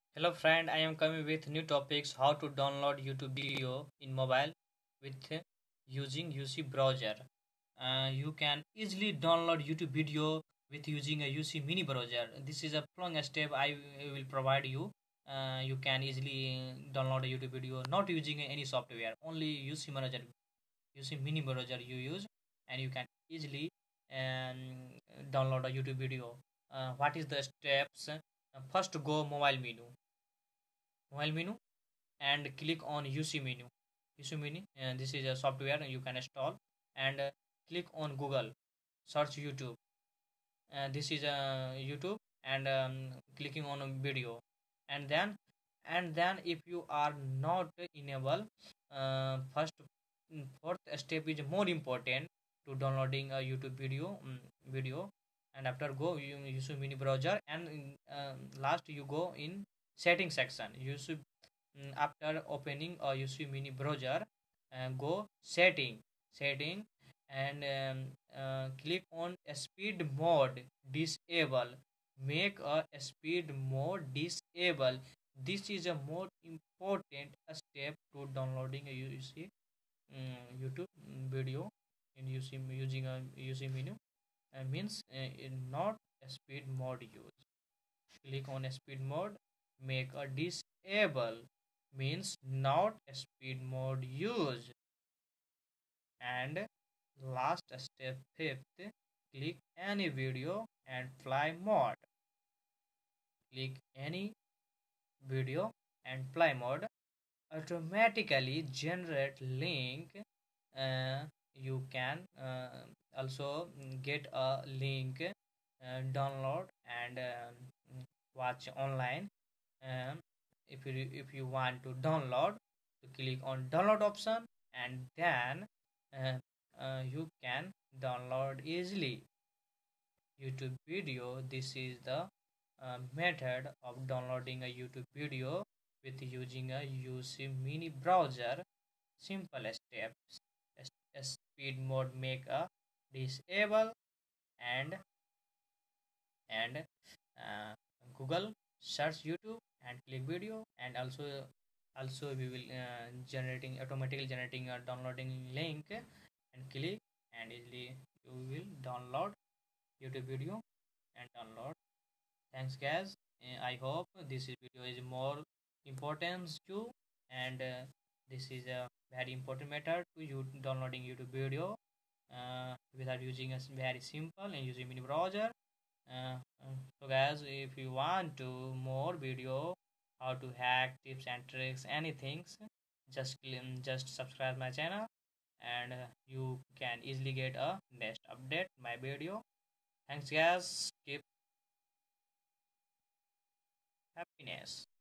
Hello friend, I am coming with new topics how to download YouTube video in mobile with using UC browser. You can easily download YouTube video with using a UC mini browser. This is a long step I will provide you. You can easily download a YouTube video not using any software, only UC browser, UC mini browser you use, and you can easily download a YouTube video. What is the steps? First, go mobile menu and click on UC menu. UC menu, this is a software you can install, and click on Google, search YouTube. This is YouTube, and clicking on a video, and then if you are not enable, first fourth step is more important to downloading a YouTube video, and after go you use mini browser, and last you go in setting section. You should after opening a UC mini browser, go setting, and click on speed mode disable. Make a speed mode disable. This is a more important step to downloading a UC YouTube video in using a UC menu. Means in not a speed mode use. Click on speed mode, make a disable, means not a speed mode use. And last step, fifth, click any video and fly mode. Click any video and fly mode, automatically generate link. uh, you can also get a link, download, and watch online. um, if you want to download, to click on download option, and then uh, you can download easily YouTube video. This is the method of downloading a YouTube video with using a UC mini browser. Simple steps. Speed mode, make a disable, and and Google, search YouTube and click video, and also we will generating automatically generating a downloading link, and click, and easily you will download YouTube video and download. Thanks guys. I hope this video is more important to you, and this is a very important method to you downloading YouTube video without using a very simple and using mini browser. So guys, if you want to more video how to hack tips and tricks anything, just subscribe my channel, and you can easily get a next update my video. Thanks guys, keep happiness.